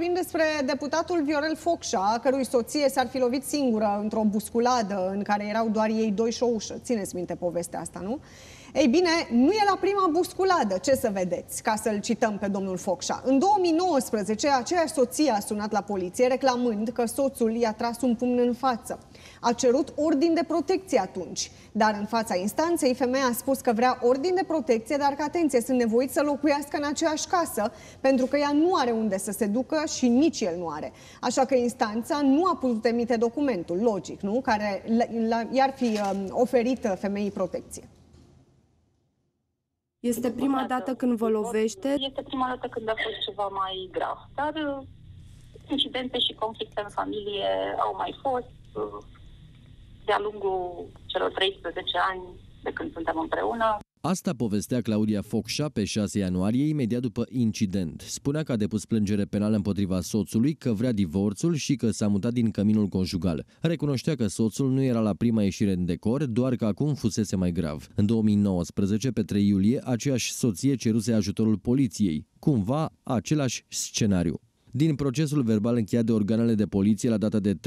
vorbim despre deputatul Viorel Focșa, cărui soție s-ar fi lovit singură într-o busculadă în care erau doar ei doi și o ușă. Țineți minte povestea asta, nu? Ei bine, nu e la prima busculadă, ce să vedeți, ca să-l cităm pe domnul Focșa. În 2019, aceeași soție a sunat la poliție reclamând că soțul i-a tras un pumn în față. A cerut ordin de protecție atunci, dar în fața instanței femeia a spus că vrea ordin de protecție, dar că, atenție, sunt nevoiți să locuiască în aceeași casă, pentru că ea nu are unde să se ducă și nici el nu are. Așa că instanța nu a putut emite documentul, logic, nu? Care i-ar fi oferit femeii protecție. Este prima dată când vă lovește? Este prima dată când a fost ceva mai grav. Dar incidente și conflicte în familie au mai fost de-a lungul celor 13 ani de când suntem împreună. Asta povestea Claudia Focșa pe 6 ianuarie, imediat după incident. Spunea că a depus plângere penală împotriva soțului, că vrea divorțul și că s-a mutat din căminul conjugal. Recunoștea că soțul nu era la prima ieșire în decor, doar că acum fusese mai grav. În 2019, pe 3 iulie, aceeași soție ceruse ajutorul poliției. Cumva, același scenariu. Din procesul verbal încheiat de organele de poliție la data de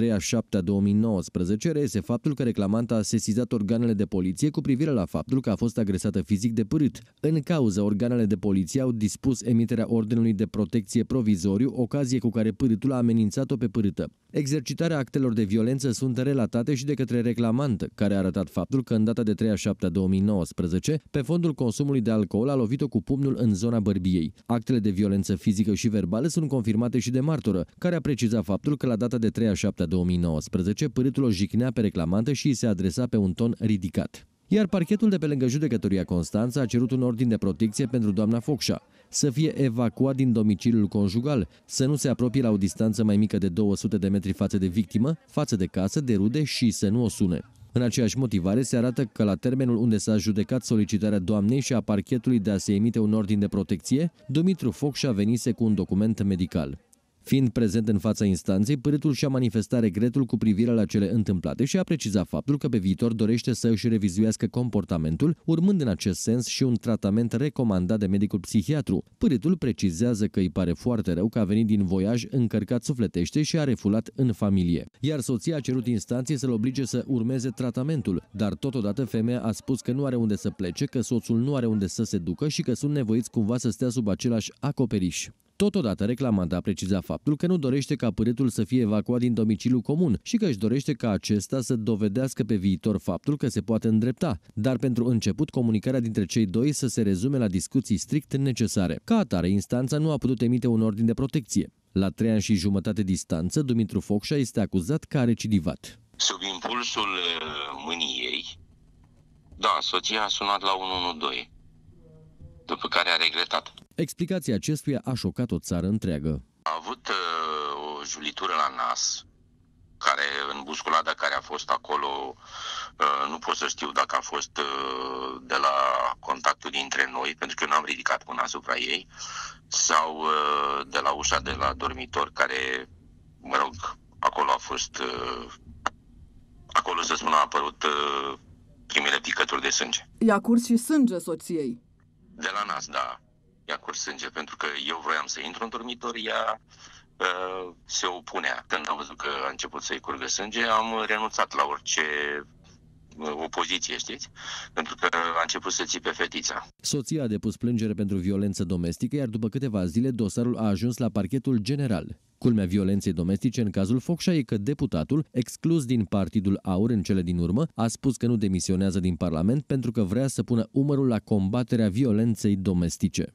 3/7/2019, reiese faptul că reclamanta a sesizat organele de poliție cu privire la faptul că a fost agresată fizic de pârât. În cauză, organele de poliție au dispus emiterea ordinului de protecție provizoriu, ocazie cu care pârâtul a amenințat-o pe pârâtă. Exercitarea actelor de violență sunt relatate și de către reclamantă, care a arătat faptul că în data de 3/7/2019, pe fondul consumului de alcool, a lovit-o cu pumnul în zona bărbiei. Actele de violență fizică și verbală sunt confirmate și de martoră, care a precizat faptul că la data de 3/7/2019 pârâtul o jicnea pe reclamantă și îi se adresa pe un ton ridicat. Iar parchetul de pe lângă Judecătoria Constanța a cerut un ordin de protecție pentru doamna Focșa, să fie evacuat din domiciliul conjugal, să nu se apropie la o distanță mai mică de 200 de metri față de victimă, față de casă, de rude și să nu o sune. În aceeași motivare se arată că la termenul unde s-a judecat solicitarea doamnei și a parchetului de a se emite un ordin de protecție, Dumitru Focșa venise cu un document medical. Fiind prezent în fața instanței, pârâtul și-a manifestat regretul cu privire la cele întâmplate și a precizat faptul că pe viitor dorește să își revizuiască comportamentul, urmând în acest sens și un tratament recomandat de medicul psihiatru. Pârâtul precizează că îi pare foarte rău că a venit din voiaj încărcat sufletește și a refulat în familie. Iar soția a cerut instanței să-l oblige să urmeze tratamentul, dar totodată femeia a spus că nu are unde să plece, că soțul nu are unde să se ducă și că sunt nevoiți cumva să stea sub același acoperiș. Totodată, reclamanta a precizat faptul că nu dorește ca pârâtul să fie evacuat din domiciliul comun și că își dorește ca acesta să dovedească pe viitor faptul că se poate îndrepta, dar pentru început comunicarea dintre cei doi să se rezume la discuții strict necesare. Ca atare, instanța nu a putut emite un ordin de protecție. La 3 ani și jumătate distanță, Dumitru Focșa este acuzat că a recidivat. Sub impulsul mâniei, da, soția a sunat la 112, după care a regretat. Explicația acestuia a șocat o țară întreagă. A avut o julitură la nas, care în busculada care a fost acolo, nu pot să știu dacă a fost de la contactul dintre noi, pentru că eu n-am ridicat mâna asupra ei, sau de la ușa de la dormitor, care, mă rog, acolo a fost, acolo să spun a apărut primele picături de sânge. I-a curs și sânge soției. De la nas, da. I-a curs sânge, pentru că eu vroiam să intru în dormitor, ea se opunea. Când am văzut că a început să-i curgă sânge, am renunțat la orice opoziție, știți? Pentru că a început să țipe fetița. Soția a depus plângere pentru violență domestică, iar după câteva zile dosarul a ajuns la parchetul general. Culmea violenței domestice în cazul Focșa e că deputatul, exclus din Partidul Aur în cele din urmă, a spus că nu demisionează din Parlament pentru că vrea să pună umărul la combaterea violenței domestice.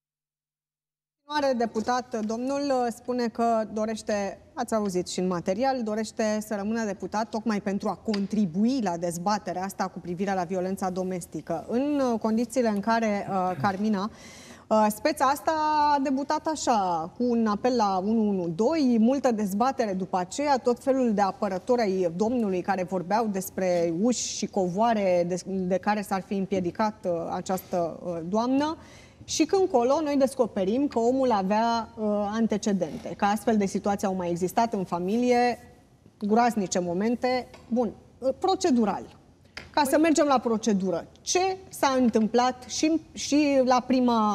Mare deputat, domnul spune că dorește, ați auzit și în material, dorește să rămână deputat tocmai pentru a contribui la dezbaterea asta cu privire la violența domestică. În condițiile în care Carmina, speța asta a debutat așa, cu un apel la 112, multă dezbatere după aceea, tot felul de apărători ai domnului care vorbeau despre uși și covoare de care s-ar fi împiedicat această doamnă. Și când colo, noi descoperim că omul avea antecedente, că astfel de situații au mai existat în familie, groaznice momente, bun, procedural. Ca să mergem la procedură, ce s-a întâmplat și la prima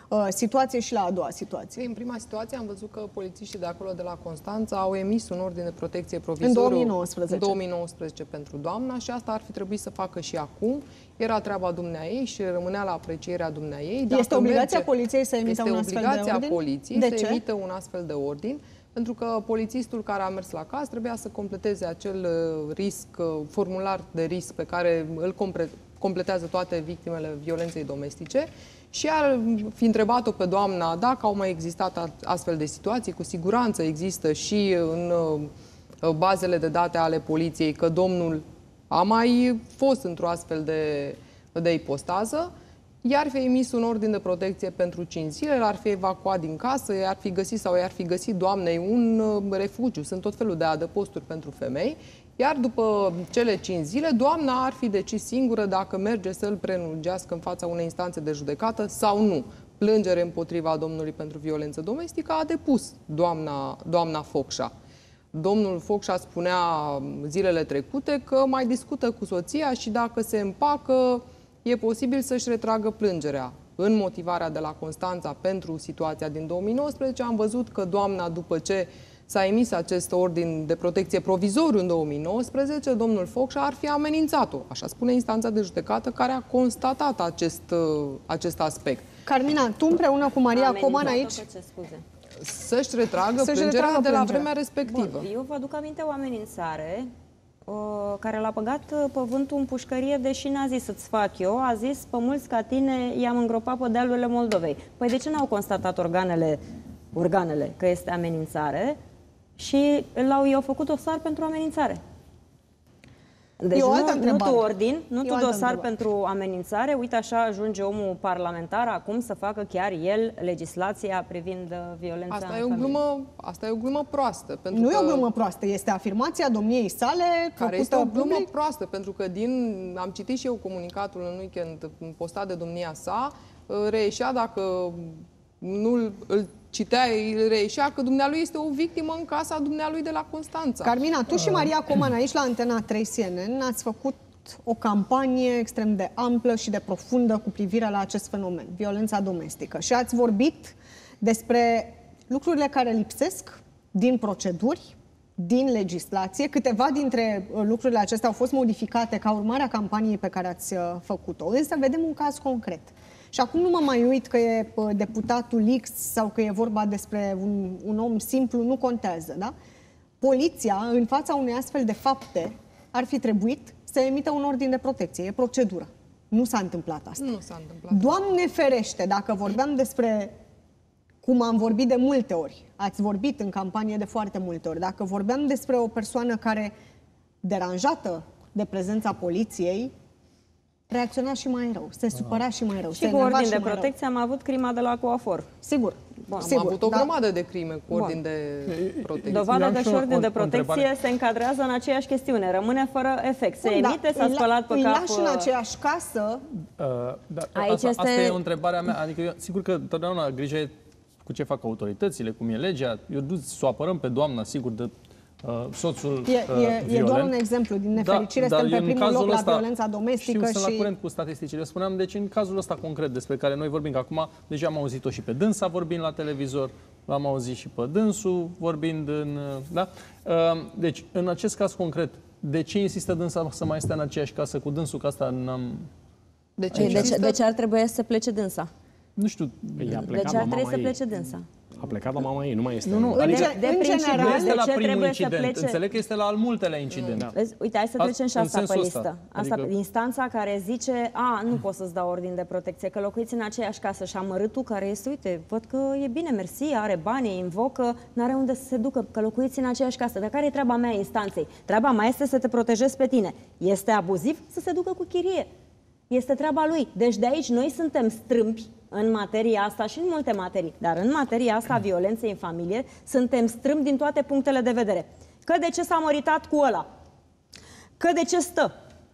situație și la a doua situație. În prima situație am văzut că polițiștii de acolo, de la Constanța, au emis un ordin de protecție provizoriu în 2019 pentru doamna și asta ar fi trebuit să facă și acum. Era treaba dumneaei și rămânea la aprecierea dumneaei. Este obligația poliției să emită un astfel de ordin? Este obligația poliției să emită un astfel de ordin, pentru că polițistul care a mers la caz trebuia să completeze acel formular de risc pe care îl completează toate victimele violenței domestice și ar fi întrebat-o pe doamna dacă au mai existat astfel de situații. Cu siguranță există și în bazele de date ale poliției că domnul a mai fost într-o astfel de ipostază, i-ar fi emis un ordin de protecție pentru 5 zile, l-ar fi evacuat din casă, i-ar fi găsit sau i-ar fi găsit doamnei un refugiu. Sunt tot felul de adăposturi pentru femei. Iar după cele 5 zile, doamna ar fi decis singură dacă merge să îl prelungească în fața unei instanțe de judecată sau nu. Plângere împotriva domnului pentru violență domestică a depus doamna Focșa. Domnul Focșa spunea zilele trecute că mai discută cu soția și dacă se împacă, e posibil să-și retragă plângerea. În motivarea de la Constanța pentru situația din 2019 am văzut că doamna, după ce s-a emis acest ordin de protecție provizoriu în 2019, domnul Focșa ar fi amenințat-o. Așa spune instanța de judecată care a constatat acest aspect. Carmina, tu împreună cu Maria Coman aici... Să-și retragă plângerea de la vremea respectivă. Bun, eu vă aduc aminte o amenințare care l-a băgat păvântul în pușcărie, deși n-a zis să-ți fac eu, a zis pe mulți ca tine i-am îngropat pe dealurile Moldovei. Păi de ce n-au constatat organele că este amenințare și i-au făcut dosar pentru amenințare? Deci nu tu ordin, nu tu dosar pentru amenințare. Uite, așa ajunge omul parlamentar acum să facă chiar el legislația privind violența în familie. Asta e o glumă proastă. Nu e o glumă proastă, este afirmația domniei sale care este o glumă proastă, pentru că am citit și eu comunicatul în weekend postat de domnia sa, reieșea, dacă nu îl citeai, reieșea că dumnealui este o victimă în casa dumnealui de la Constanța. Carmina, tu și Maria Coman aici la Antena 3 CNN ați făcut o campanie extrem de amplă și de profundă cu privire la acest fenomen, violența domestică. Și ați vorbit despre lucrurile care lipsesc din proceduri, din legislație. Câteva dintre lucrurile acestea au fost modificate ca urmare a campaniei pe care ați făcut-o. Însă vedem un caz concret. Și acum nu mă mai uit că e deputatul X sau că e vorba despre un om simplu, nu contează, da? Poliția, în fața unei astfel de fapte, ar fi trebuit să emită un ordin de protecție. E procedură. Nu s-a întâmplat asta. Nu s-a întâmplat. Doamne ferește, dacă vorbeam despre, cum am vorbit de multe ori, ați vorbit în campanie de foarte multe ori, dacă vorbeam despre o persoană care, deranjată de prezența poliției, reacționa și mai rău, se supăra și mai rău. Și cu ordin de protecție am avut crima de la coafor. Sigur. Am avut o grămadă de crime cu ordin de protecție. Dovadă că și ordin de protecție se încadrează în aceeași chestiune. Rămâne fără efect. Se emite, s-a spălat pe cap. Îi lași în aceeași casă. Asta e o întrebare mea. Adică, sigur că totdeauna grija e cu ce fac autoritățile, cum e legea. Eu duc să o apărăm pe doamna, sigur, de soțul violent. E doar un exemplu. Din nefericire suntem pe primul loc la violența domestică. Sunt la curent cu statisticile. Spuneam, deci în cazul ăsta concret despre care noi vorbim, că acum deja am auzit-o și pe dânsa vorbind la televizor, l-am auzit și pe dânsul vorbind în... Da? Deci, în acest caz concret, de ce insistă dânsa să mai stea în aceeași casă cu dânsul? Că asta n-am... De ce ar trebui să plece dânsa? Nu știu. De ce ar trebui să plece dânsa? A plecat la mama ei, nu mai este. Nu, adică în general, este la primul trebuie incident. Să plece? Înțeleg că este la al multelea incident. Da. Uite, hai să trecem și asta pe listă. Asta, adică... instanța care zice, nu pot să-ți dau ordin de protecție, că locuiți în aceeași casă și amărâtul care este, uite, văd că e bine, mersi, are bani, invocă, n-are unde să se ducă, că locuiți în aceeași casă. Dar care e treaba mea instanței? Treaba mea este să te protejezi pe tine. Este abuziv să se ducă cu chirie. Este treaba lui. Deci de aici noi suntem strâmbi în materia asta și în multe materii, dar în materia asta a violenței în familie suntem strâmbi din toate punctele de vedere. Că de ce s-a măritat cu ăla? Că de ce stă?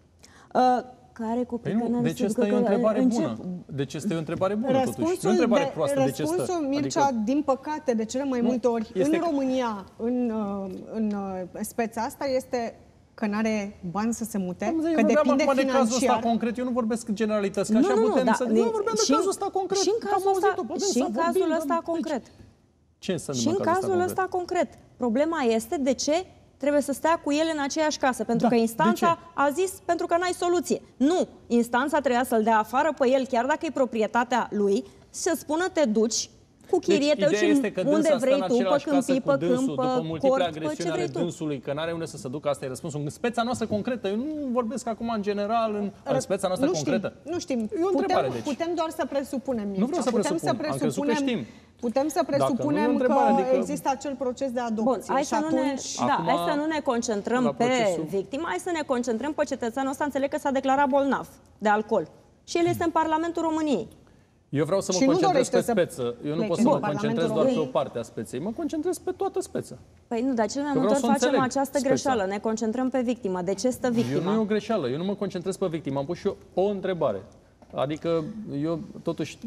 Care copii? De ce stă e o întrebare bună? De ce stă e o întrebare bună totuși? Nu o întrebare proastă, de ce stă? Răspunsul, Mircea, din păcate, de cele mai multe ori, în România, în speța asta, este că n-are bani să se mute, Eu că depinde acum de cazul ăsta financiar. concret, eu nu vorbesc generalități, că așa putem să... Nu vorbeam de cazul ăsta concret. Și în cazul ăsta concret. Ce să Și în cazul ăsta concret. Problema este de ce trebuie să stea cu el în aceeași casă. Pentru că instanța a zis pentru că n-ai soluție. Nu, instanța trebuia să-l dea afară pe el, chiar dacă e proprietatea lui, să spună te duci cu chirie, te duci unde vrei tu, pe câmpii, pe câmp, pe cort, pe ce vrei tu. Dânsului, că n-are unde să se ducă, asta e răspunsul. În speța noastră concretă, eu nu vorbesc acum în general, în speța noastră concretă. Nu știm. Putem doar să presupunem. Nu vreau să presupun, am crezut că știm. Putem să presupunem că există acel proces de adopție. Bun, hai să nu ne concentrăm pe victimă, hai să ne concentrăm pe cetățeanul ăsta. Înțeleg că s-a declarat bolnav de alcool și el este în Parlamentul României. Eu vreau să mă concentrez pe speță. Eu nu pot să mă concentrez doar pe o parte a speței. Mă concentrez pe toată speța. Păi nu, dar cel mai multe ori facem această greșeală. Ne concentrăm pe victimă. De ce stă victima? Nu e o greșeală. Eu nu mă concentrez pe victimă. Am pus și eu o întrebare. Adică eu totuși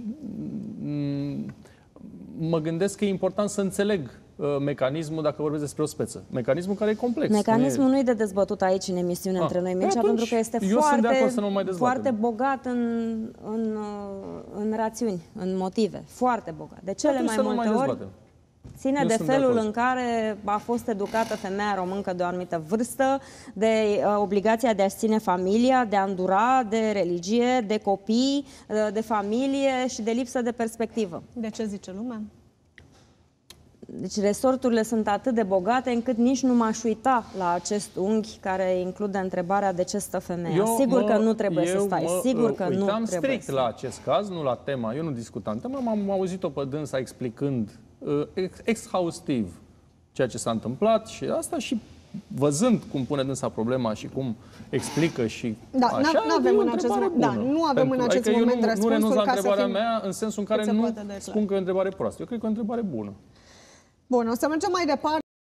mă gândesc că e important să înțeleg mecanismul dacă vorbesc despre o speță. Mecanismul care e complex. Mecanismul nu e de dezbătut aici în emisiune între noi, Mircea, pentru că este foarte bogat în rațiuni, în motive. Foarte bogat. De cele mai multe ori ține de felul în care a fost educată femeia româncă de o anumită vârstă, de obligația de a-și ține familia, de a îndura, de religie, de copii, de familie și de lipsă de perspectivă. De ce zice lumea? Deci resorturile sunt atât de bogate încât nici nu m-aș uita la acest unghi care include întrebarea de ce stă femeia. Sigur că nu trebuie să stai. Sigur că nu trebuie strict la acest caz, nu la tema. Eu nu discutam tema, am auzit-o pe dânsa explicând exhaustiv ceea ce s-a întâmplat și asta și văzând cum pune dânsa problema și cum explică și așa, nu avem în acest moment răspunsul. Nu renunț la întrebarea mea în sensul în care nu spun că e o întrebare proastă. Eu cred că e o întrebare bună. Bun, o să mergem mai departe.